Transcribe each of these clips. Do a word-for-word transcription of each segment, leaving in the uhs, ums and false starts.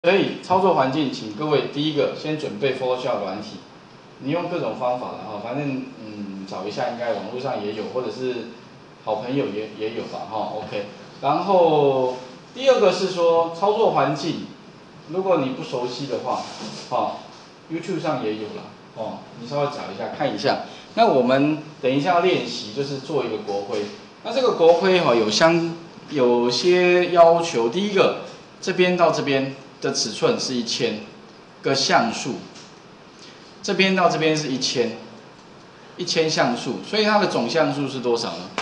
所以操作环境，请各位第一个先准备 Photoshop 软体，你用各种方法了哈，反正嗯找一下，应该网络上也有，或者是好朋友也也有吧哈 ，OK。然后第二个是说操作环境，如果你不熟悉的话，哦 YouTube 上也有了哦，你稍微找一下看一下。那我们等一下要练习，就是做一个国徽。那这个国徽哈有相有些要求，第一个这边到这边的尺寸是一千个像素，这边到这边是一千，一千像素，所以它的总像素是多少呢？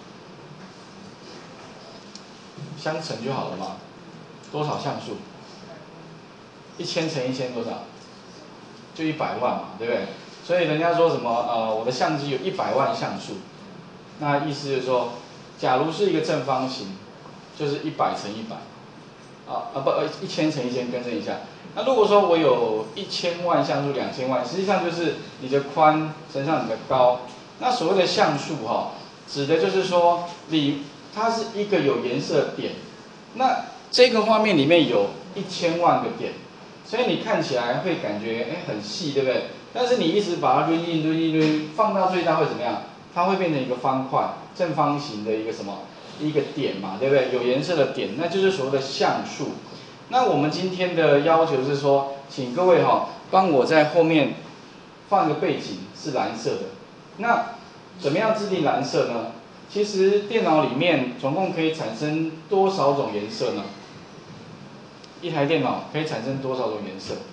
相乘就好了嘛，多少像素？一千乘一千多少？就一百万嘛，对不对？所以人家说什么呃，我的相机有一百万像素，那意思就是说，假如是一个正方形，就是一百乘一百，啊啊不呃一千乘一千，更正一下。那如果说我有一千万像素、两千万，实际上就是你的宽乘上你的高。那所谓的像素哈、哦，指的就是说你它是一个有颜色的点，那这个画面里面有一千万个点。所以你看起来会感觉哎很细，对不对？但是你一直把它抡一抡一抡，放到最大会怎么样？它会变成一个方块，正方形的一个什么？一个点嘛，对不对？有颜色的点，那就是所谓的像素。那我们今天的要求是说，请各位哈、哦，帮我在后面放一个背景是蓝色的。那怎么样制定蓝色呢？其实电脑里面总共可以产生多少种颜色呢？一台电脑可以产生多少种颜色？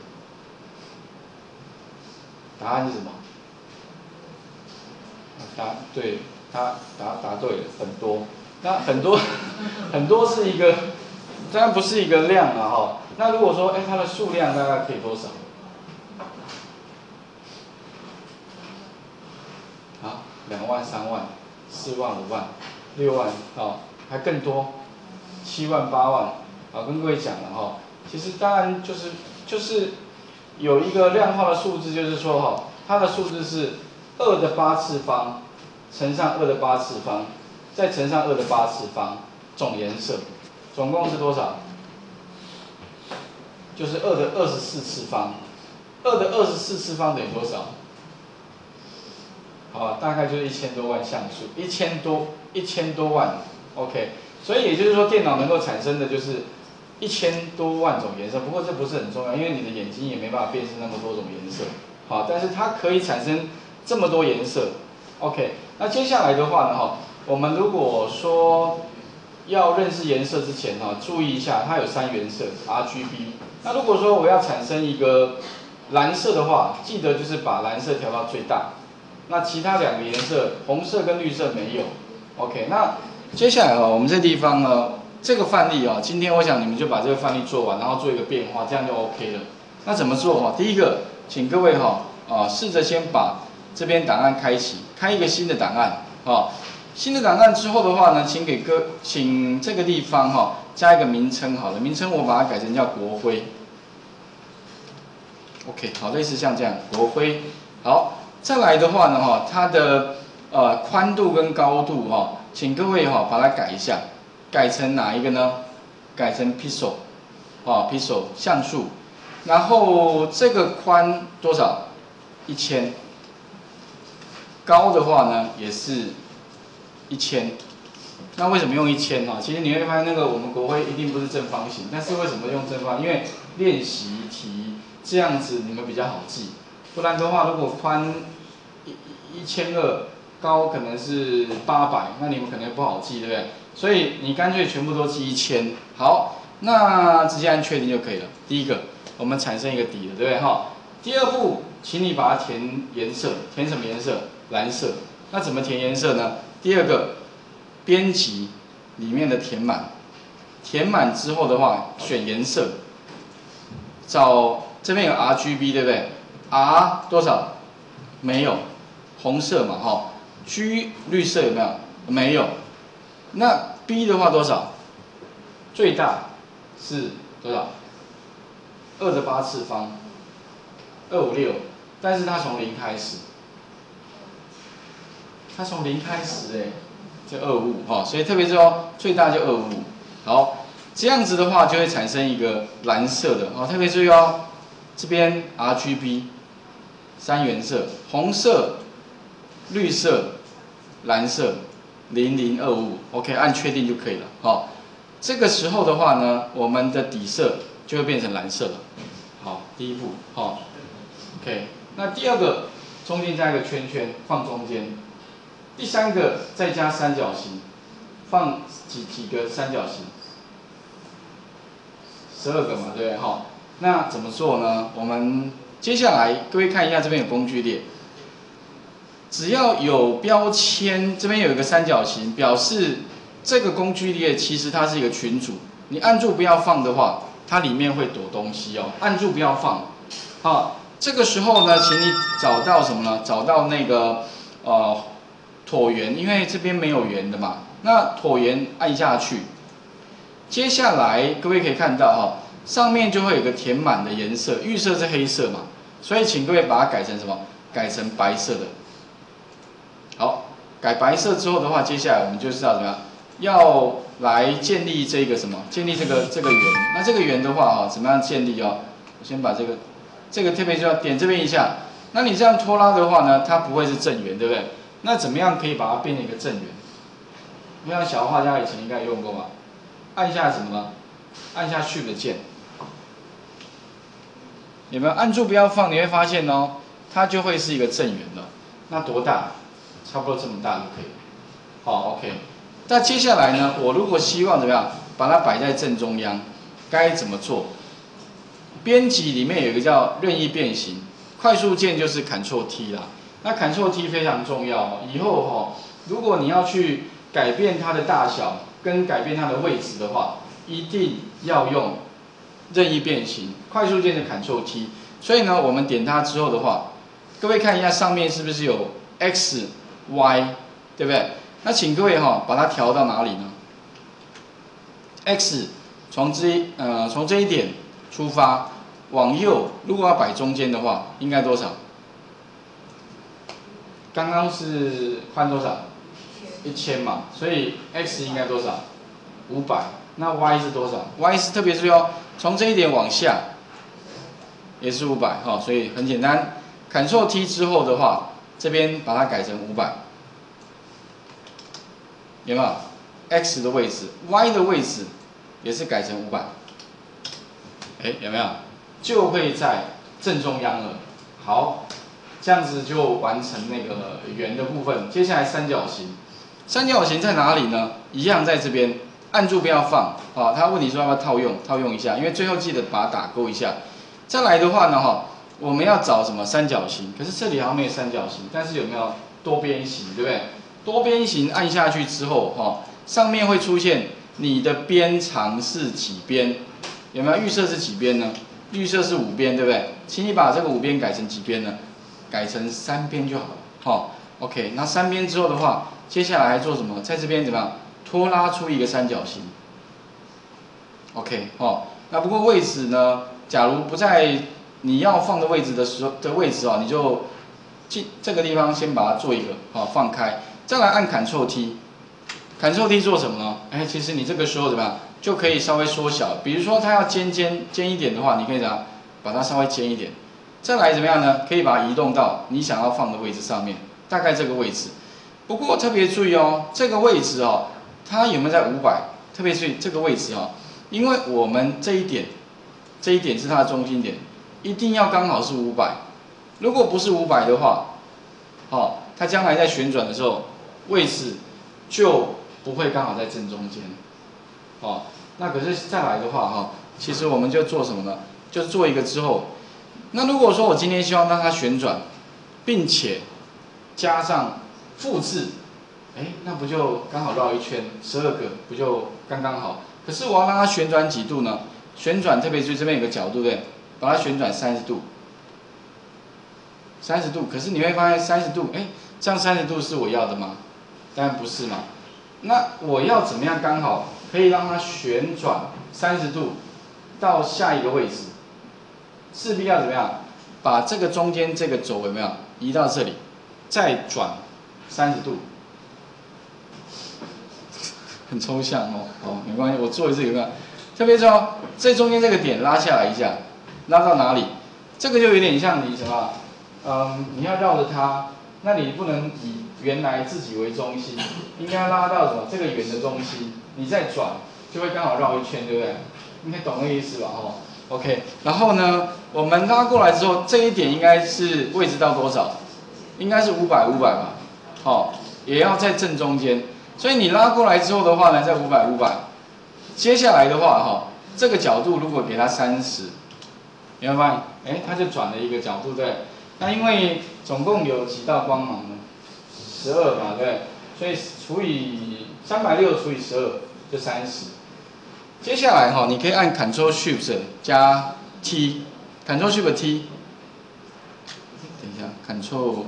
答案是什么？答对，他答答对了，很多。那很多很多是一个，当然不是一个量啊哈。那如果说哎它的数量大概可以多少？啊，两万、三万、四万、五万、六万，哦，还更多，七万、八万。好，跟各位讲了哈，其实当然就是就是有一个量化的数字，就是说哈，它的数字是二的八次方乘上二的八次方，再乘上二的八次方，总颜色，总共是多少？就是二的二十四次方，二的二十四次方等于多少？好，大概就是一千多万像素，一千多一千多万 ，OK。所以也就是说，电脑能够产生的就是一千多万种颜色。不过这不是很重要，因为你的眼睛也没办法辨识那么多种颜色。好，但是它可以产生这么多颜色 ，OK。那接下来的话呢，哈，我们如果说要认识颜色之前，哈，注意一下，它有三原色 R G B。那如果说我要产生一个蓝色的话，记得就是把蓝色调到最大。那其他两个颜色，红色跟绿色没有 ，OK。那接下来啊，我们这地方呢，这个范例啊，今天我想你们就把这个范例做完，然后做一个变化，这样就 OK 了。那怎么做哈？第一个，请各位哈啊，试着先把这边档案开启，开一个新的档案啊。新的档案之后的话呢，请给各，请这个地方哈加一个名称好了，名称我把它改成叫国徽。OK， 好，类似像这样国徽，好。再来的话呢，哈，它的呃宽度跟高度哈，请各位哈把它改一下，改成哪一个呢？改成 pixel， 啊 pixel 像素，然后这个宽多少？一千，高的话呢也是一千。那为什么用一千呢？其实你会发现那个我们国徽一定不是正方形，但是为什么用正方？因为练习题这样子你们比较好记。不然的话，如果宽一一千二，高可能是八百，那你们可能不好记，对不对？所以你干脆全部都记一千。好，那直接按确定就可以了。第一个，我们产生一个底了，对不对？哈。第二步，请你把它填颜色，填什么颜色？蓝色。那怎么填颜色呢？第二个，编辑里面的填满，填满之后的话，选颜色，找这边有 R G B， 对不对？ R 多少？没有，红色嘛，哈。G 绿色有没有？没有。那 B 的话多少？最大是多少？二的八次方，二五六。但是它从零开始，它从零开始哎，就二五五哈。所以特别是哦，最大就二五五。好， 这样子的话就会产生一个蓝色的哦，特别注意哦，这边 R G B 三原色，红色、绿色、蓝色，零零二五 ，OK， 按确定就可以了。好，这个时候的话呢，我们的底色就会变成蓝色了。好，第一步，好 ，OK， 那第二个中间加一个圈圈，放中间。第三个再加三角形，放几几个三角形？十二个嘛，对不对？好，那怎么做呢？我们接下来各位看一下，这边有工具列，只要有标签，这边有一个三角形，表示这个工具列其实它是一个群组。你按住不要放的话，它里面会躲东西哦。按住不要放。好，这个时候呢，请你找到什么呢？找到那个呃。椭圆，因为这边没有圆的嘛，那椭圆按下去，接下来各位可以看到哈，上面就会有个填满的颜色，预设是黑色嘛，所以请各位把它改成什么？改成白色的。好，改白色之后的话，接下来我们就知道怎么样，要来建立这个什么？建立这个这个圆。那这个圆的话哈，怎么样建立哦？我先把这个这个特别就要点这边一下，那你这样拖拉的话呢，它不会是正圆，对不对？那怎么样可以把它变成一个正圆？就像小画家以前应该用过吧？按下什么呢？按下 Shift 键，有没有？按住不要放，你会发现哦，它就会是一个正圆了。那多大？差不多这么大就可以了。好 ，OK。那接下来呢？我如果希望怎么样把它摆在正中央，该怎么做？编辑里面有一个叫任意变形，快速键就是 Ctrl T 啦。那 Ctrl T 非常重要哦，以后哈、哦，如果你要去改变它的大小跟改变它的位置的话，一定要用任意变形，快速键的 Ctrl T。所以呢，我们点它之后的话，各位看一下上面是不是有 X、Y， 对不对？那请各位哈、哦，把它调到哪里呢 ？X 从这呃从这一点出发，往右，如果要摆中间的话，应该多少？刚刚是宽多少？一千嘛，所以 x 应该多少？五百。那 y 是多少 ？y 是特别注意哦，从这一点往下也是五百哈，所以很简单。Ctrl T 之后的话，这边把它改成五百，有没有 ？x 的位置 ，y 的位置也是改成五百。哎，有没有？就会在正中央了。好。这样子就完成那个圆的部分。接下来三角形，三角形在哪里呢？一样在这边，按住不要放。好，他问你说要不要套用，套用一下，因为最后记得把它打勾一下。再来的话呢，哈，我们要找什么三角形？可是这里好像没有三角形，但是有没有多边形，对不对？多边形按下去之后，哈，上面会出现你的边长是几边？有没有预设是几边呢？预设是五边，对不对？请你把这个五边改成几边呢？改成三边就好了，好 ，OK。那三边之后的话，接下来做什么？在这边怎么样？拖拉出一个三角形 ，OK， 哦。那不过位置呢？假如不在你要放的位置的时候的位置哦，你就进这个地方先把它做一个，好放开，再来按 Ctrl T。Ctrl T 做什么呢？哎，其实你这个时候怎么样，就可以稍微缩小。比如说它要尖尖尖一点的话，你可以怎样把它稍微尖一点。再来怎么样呢？可以把它移动到你想要放的位置上面，大概这个位置。不过特别注意哦，这个位置哦，它有没有在五百？特别注意这个位置哦，因为我们这一点，这一点是它的中心点，一定要刚好是五百。如果不是五百的话，哦，它将来在旋转的时候，位置就不会刚好在正中间。哦，那可是再来的话哈、哦，其实我们就做什么呢？就做一个之后。那如果说我今天希望让它旋转，并且加上复制，哎，那不就刚好绕一圈，十二个不就刚刚好？可是我要让它旋转几度呢？旋转特别注意这边有个角度，对不对？把它旋转三十度，三十度。可是你会发现三十度，哎，这样三十度是我要的吗？当然不是嘛。那我要怎么样刚好可以让它旋转三十度到下一个位置？势必要怎么样？把这个中间这个轴有没有移到这里，再转三十度，很抽象哦。哦，没关系，我做一次有没有？ 特别重要，最中间这个点拉下来一下，拉到哪里？这个就有点像你什么？嗯，你要绕着它，那你不能以原来自己为中心，应该拉到什么？这个圆的中心，你再转，就会刚好绕一圈，对不对？应该懂那个意思吧？哦 ，OK。然后呢，我们拉过来之后，这一点应该是位置到多少？应该是五百五百吧？哦，也要在正中间。所以你拉过来之后的话呢，在五百五百。接下来的话，哈，这个角度如果给它三十，你会发现，哎，它就转了一个角度，对。那因为总共有几道光芒呢？十二嘛，对。所以除以三百六除以十二就三十。接下来哈，你可以按 Ctrl Shift 加 T，Ctrl Shift T。等一下 ，Ctrl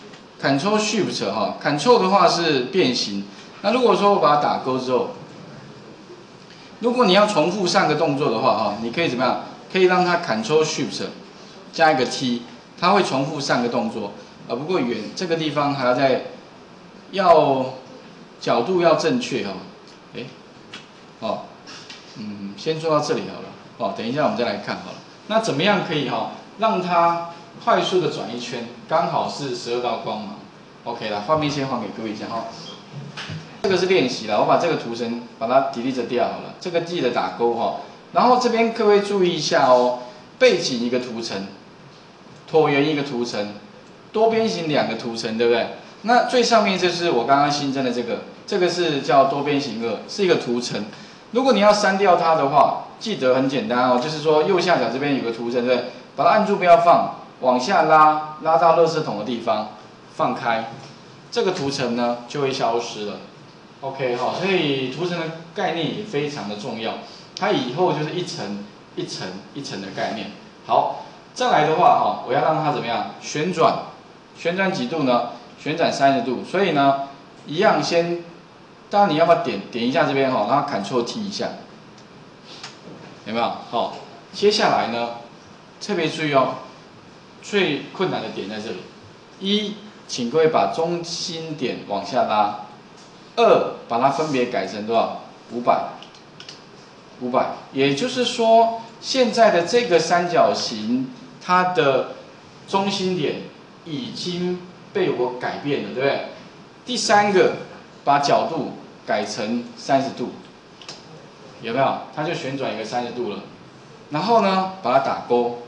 Ctrl Shift 哈 ，Ctrl 的话是变形。那如果说我把它打勾之后，如果你要重复上个动作的话哈，你可以怎么样？可以让它 Ctrl Shift 加一个 T， 它会重复上个动作。啊，不过远这个地方还要再要角度要正确哈。哎，哦。嗯，先做到这里好了。哦，等一下我们再来看好了。那怎么样可以哈、哦、让它快速的转一圈，刚好是十二道光芒。OK 啦，画面先还给各位一下哈、哦。这个是练习了，我把这个图层把它 delete 掉好了。这个记得打勾哈、哦。然后这边各位注意一下哦，背景一个图层，椭圆一个图层，多边形两个图层，对不对？那最上面就是我刚刚新增的这个，这个是叫多边形二，是一个图层。如果你要删掉它的话，记得很简单哦，就是说右下角这边有个图层，对不对？把它按住不要放，往下拉，拉到垃圾桶的地方，放开，这个图层呢就会消失了。OK 哈，所以图层的概念也非常的重要，它以后就是一层一层一层的概念。好，再来的话哈，我要让它怎么样旋转？旋转几度呢？旋转三十度。所以呢，一样先。当然你要不要点点一下这边哈，然后 Ctrl T 一下，有没有？好，接下来呢，特别注意哦，最困难的点在这里。一，请各位把中心点往下拉；二，把它分别改成多少？五百，五百。也就是说，现在的这个三角形，它的中心点已经被我改变了，对不对？第三个，把角度改成三十度，有没有？它就旋转一个三十度了。然后呢，把它打勾。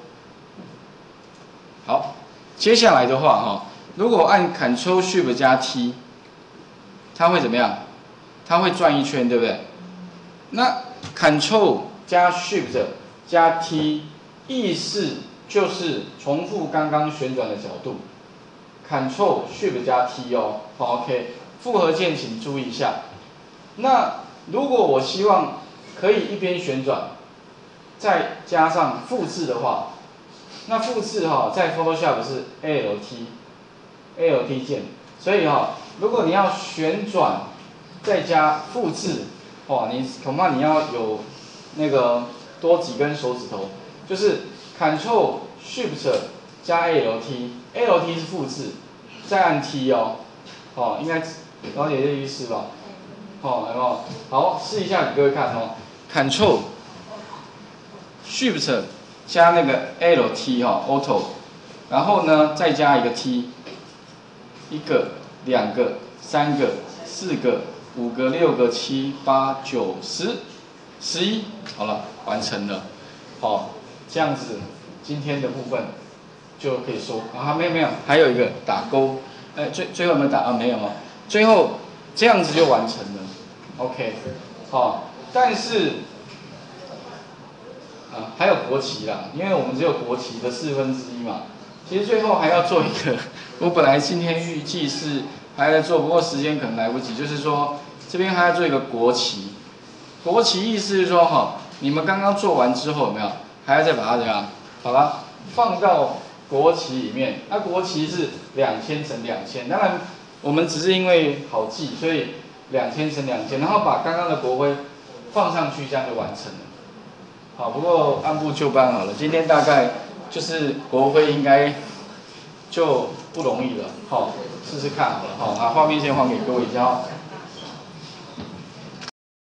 好，接下来的话哈，如果按 Ctrl Shift 加 T， 它会怎么样？它会转一圈，对不对？那 Ctrl 加 Shift 加 T， 意思就是重复刚刚旋转的角度。Ctrl Shift 加 T 哦，好 OK。复合键请注意一下。那如果我希望可以一边旋转，再加上复制的话，那复制哈、哦、在 Photoshop 是 Alt Alt 键，所以哈、哦，如果你要旋转再加复制，哦，你恐怕你要有那个多几根手指头，就是 Ctrl Shift 加 Alt，Alt 是复制，再按 T 哦，哦，应该了解这意思吧？哦，有没有？好，试一下给各位看哦 ，Ctrl Shift 加那个 Alt 哈、哦、，Auto， 然后呢再加一个 T， 一个、两个、三个、四个、五个、六个、七、八、九、十、十一，好了，完成了。好、哦，这样子今天的部分就可以收啊，没有没有，还有一个打勾，哎，最最后有没有打啊？没有哦，最后这样子就完成了。OK， 好、哦，但是。啊，还有国旗啦，因为我们只有国旗的四分之一嘛。其实最后还要做一个，我本来今天预计是还在做，不过时间可能来不及。就是说这边还要做一个国旗，国旗意思是说哈，你们刚刚做完之后有没有还要再把它怎样，把它放到国旗里面？那国旗是两千乘两千，当然我们只是因为好记，所以两千乘两千，然后把刚刚的国徽放上去，这样就完成了。好，不过按部就班好了。今天大概就是国徽应该就不容易了，好，试试看好了，好，啊，画面先还给各位一下。